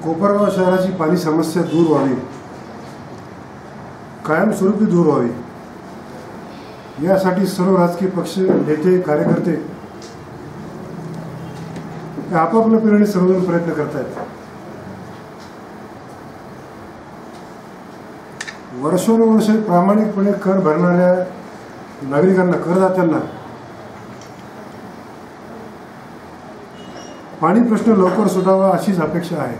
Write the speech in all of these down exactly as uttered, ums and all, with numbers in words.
कोपरगाव शहराची पाणी समस्या दूर व्हावी, कायमस्वरूपी दूर व्हावी यासाठी सर्व राजकीय पक्ष, नेते, कार्यकर्ते आपापल्या परीने सर्वजण प्रयत्न करत आहेत. वर्षोनुवर्षे प्रामाणिकपणे कर भरणाऱ्या नागरिकांना, करदात्यांना पाणी प्रश्न लवकर सुटावा अशीच अपेक्षा आहे.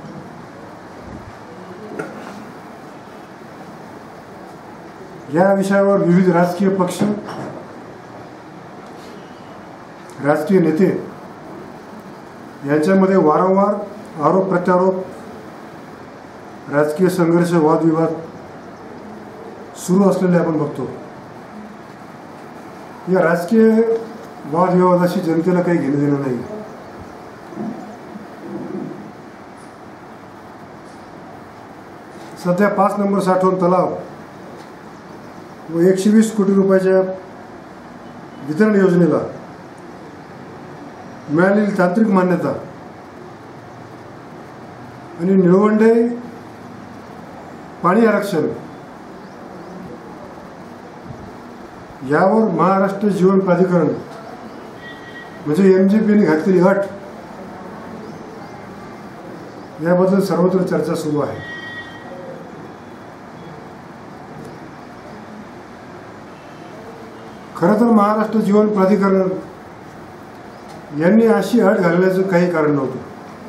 या विषयावर विविध राजकीय पक्ष, राजकीय नेते यांच्यामध्ये वारंवार आरोप प्रत्यारोप, राजकीय संघर्ष, वादविवाद सुरू असलेले आपण बघतो. या राजकीय वादविवादाशी जनतेला काही घेणं देणं नाही. सध्या पाच नंबर साठवण तलाव व एकशे वीस कोटी रुपयाच्या वितरण योजनेला मिळालेली तांत्रिक मान्यता आणि निळवंडे पाणी आरक्षण यावर महाराष्ट्र जीवन प्राधिकरण म्हणजे एम जी पीने घातलेली अट याबद्दल सर्वत्र चर्चा सुरू आहे. खरं तर महाराष्ट्र जीवन प्राधिकरण यांनी अशी अट घालण्याचं काही कारण नव्हतं.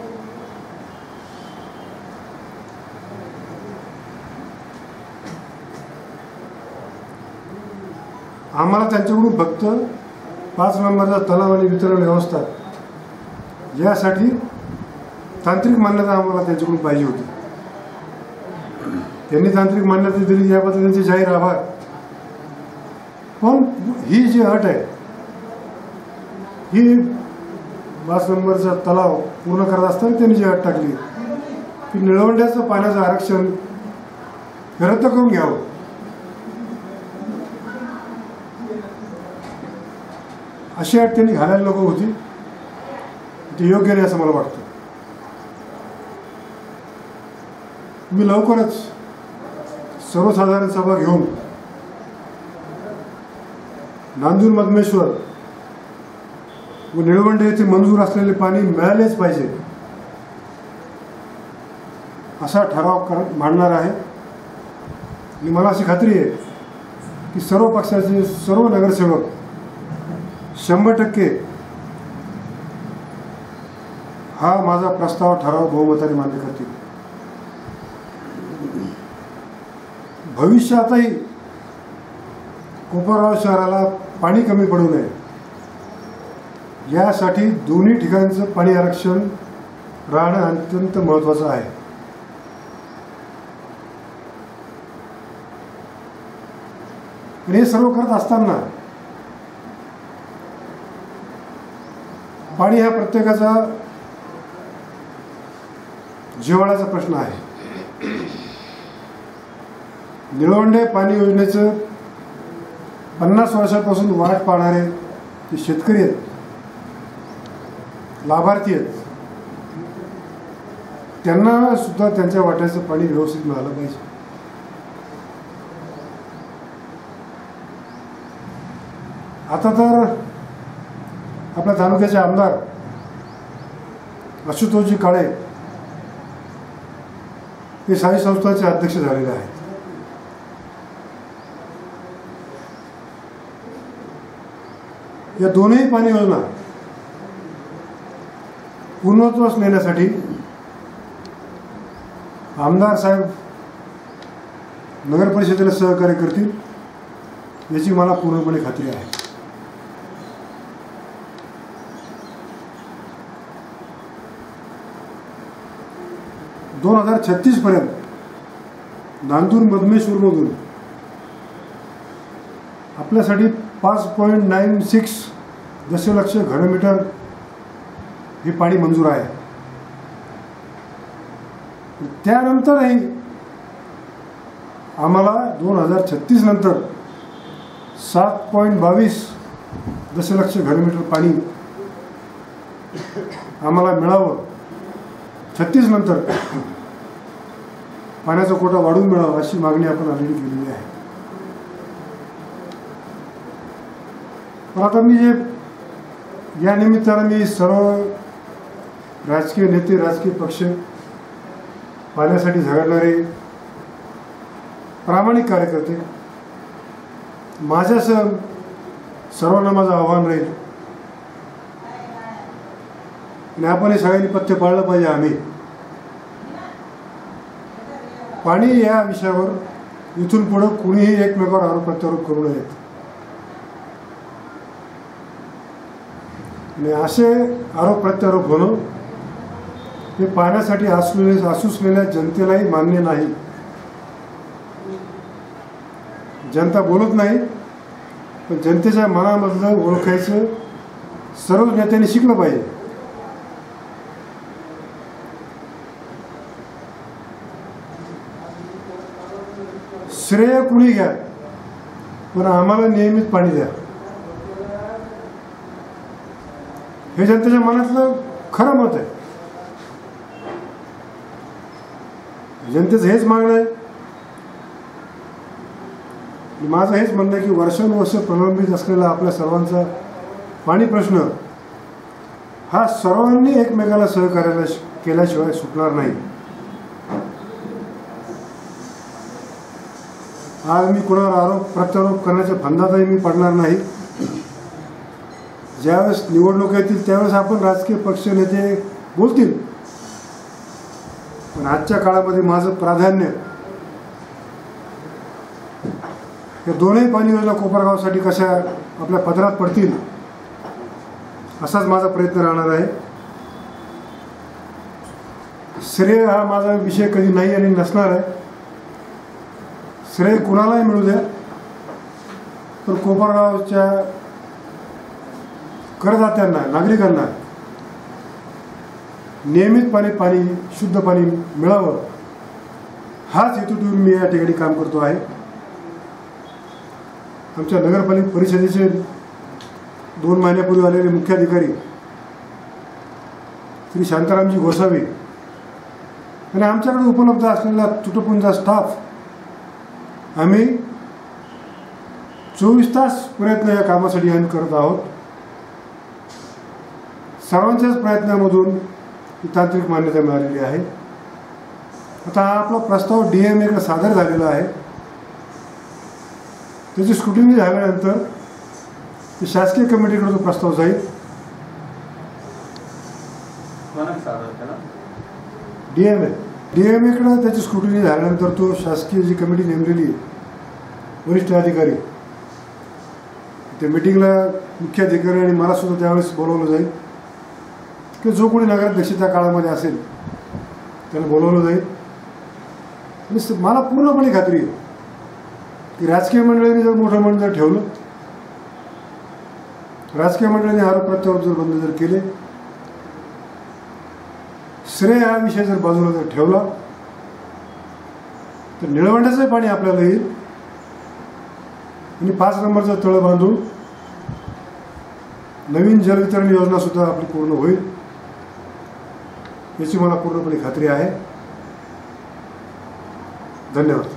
आम्हाला त्यांच्याकडून फक्त पाच नंबरचा तलाव आणि वितरण व्यवस्था यासाठी तांत्रिक मान्यता आम्हाला त्यांच्याकडून पाहिजे होती. त्यांनी तांत्रिक मान्यता दिली याबद्दल त्यांचे जाहीर आभार. पण ही जी अट आहे ही पाच नंबरचा तलाव पूर्ण करत असताना त्यांनी जी अट टाकली की निळवंड्याचं पाण्याचं आरक्षण रद्द करून घ्यावं, अशी अट त्यांनी घालायला नको होती. ते योग्य नाही असं मला वाटतं. मी लवकरच सर्वसाधारण सभा घेऊन नांदूर मधमेश्वर व निळवंडे येथे मंजूर असलेले पाणी मिळालेच पाहिजे असा ठराव कर मांडणार आहे. आणि मला अशी खात्री आहे की सर्व पक्षाचे सर्व नगरसेवक शंभर टक्के हा माझा प्रस्ताव, ठराव बहुमताने मान्य करतील. भविष्यातही कोपरगाव शहराला पाणी कमी पडू नये यासाठी दोन्ही ठिकाणचं पाणी आरक्षण राहणं अत्यंत महत्त्वाचं आहे. हे सर्व करत असताना पाणी हा प्रत्येकाचा जिव्हाळ्याचा प्रश्न आहे. निळवंडे पाणी योजनेचं पन्नास वर्षापासून वाट पाहणारे जे शेतकरी आहेत, लाभार्थी आहेत, त्यांना सुद्धा त्यांच्या वाट्याचं पाणी व्यवस्थित मिळालं पाहिजे. आता तर आपल्या तालुक्याचे आमदार आशुतोषजी काळे हे साई संस्थाचे अध्यक्ष झालेले आहेत. या दोनही पाणी योजना पूर्णत्वास नेण्यासाठी आमदार साहेब नगर परिषदेला सहकार्य करतील याची मला पूर्णपणे खात्री आहे. दोन हजार छत्तीस पर्यंत नांदूर मधमेश्वरमधून आपल्यासाठी पाच पॉईंट नाईन सिक्स दशलक्ष घनमीटर हे पाणी मंजूर आहे. त्यानंतरही आम्हाला दोन हजार छत्तीस नंतर सात पॉईंट बावीस दशलक्ष घनमीटर पाणी आम्हाला मिळावं, छत्तीस नंतर पाण्याचा कोटा वाढवून मिळावा अशी मागणी आपण ऑलरेडी केलेली आहे. पण आता मी जे या निमित्तानं मी सर्व राजकीय नेते, राजकीय पक्ष, पाण्यासाठी झगडणारे प्रामाणिक कार्यकर्ते, माझ्यासह सर्वांना माझं आव्हान राहील आणि आपण हे सगळ्यांनी पथ्य पाळलं पाहिजे. आम्ही पाणी या विषयावर इथून पुढं कुणीही एकमेकावर आरोप प्रत्यारोप करू नयेत आणि असे आरोप प्रत्यारोप होणं हे पाण्यासाठी आसलेले आसुसलेल्या जनतेलाही मान्य नाही. जनता बोलत नाही, पण जनतेच्या मनामधलं ओळखायचं सर्व नेत्यांनी शिकलं पाहिजे. श्रेय कुणी घ्या, पण आम्हाला नियमित पाणी द्या, हे जनतेच्या मनातलं खरं मत आहे. जनतेचं हेच मागणं आहे. माझं हेच म्हणणं आहे की वर्षानुवर्ष प्रलंबित असलेला आपल्या सर्वांचा पाणी प्रश्न हा सर्वांनी एकमेकाला सहकार्याला केल्याशिवाय सुटणार नाही. आज मी कोणावर आरोप प्रत्यारोप करण्याच्या फंदातही मी पडणार नाही. ज्यावेळेस निवडणूक येतील त्यावेळेस आपण राजकीय पक्ष नेते बोलतील, पण आजच्या काळामध्ये माझं प्राधान्य या दोनही पाणी योजना कोपरगावसाठी कशा आपल्या पदरात पडतील असाच माझा प्रयत्न राहणार आहे. श्रेय हा माझा विषय कधी नाही आणि नसणार आहे. श्रेय कुणालाही मिळू द्या, पण कोपरगावच्या करदात्यांना, नागरिकांना नियमितपणे पाणी, शुद्ध पाणी मिळावं हाच हेतू ठेवून मी या ठिकाणी काम करतो आहे. आमच्या नगरपालिका परिषदेचे दोन महिन्यापूर्वी आलेले मुख्याधिकारी श्री शांतारामजी गोसावी आणि आमच्याकडे उपलब्ध असलेला तुटपुंजा स्टाफ आम्ही चोवीस तास प्रयत्न या कामासाठी आम्ही करत आहोत. सर्वांच्याच प्रयत्नामधून ही तांत्रिक मान्यता मिळालेली आहे. आता हा आपला प्रस्ताव डी एम एकडे सादर झालेला आहे. त्याची स्क्रुटिनी झाल्यानंतर शासकीय कमिटीकडे तो प्रस्ताव जाईल. D M A D M एकडे त्याची स्क्रुटिनी झाल्यानंतर तो शासकीय जी कमिटी नेमलेली आहे वरिष्ठ अधिकारी, त्या मिटिंगला मुख्य अधिकारी आणि मला सुद्धा त्यावेळेस बोलवलं जाईल की जो कोणी नगराध्यक्ष त्या काळामध्ये असेल त्याला बोलवलं जाईल. आणि मला पूर्णपणे खात्री आहे की राजकीय मंडळींनी जर मोठं मन जर ठेवलं, राजकीय मंडळींनी आरोप प्रत्यारोप जर बंद जर केले, श्रेय हा विषय जर बाजूला जर ठेवला, तर निळवंड्याचंही पाणी आपल्याला येईल आणि पाच नंबरचं तळ बांधून नवीन जलवितरण योजना सुद्धा आपली पूर्ण होईल याची मला पूर्णपणे खात्री आहे. धन्यवाद.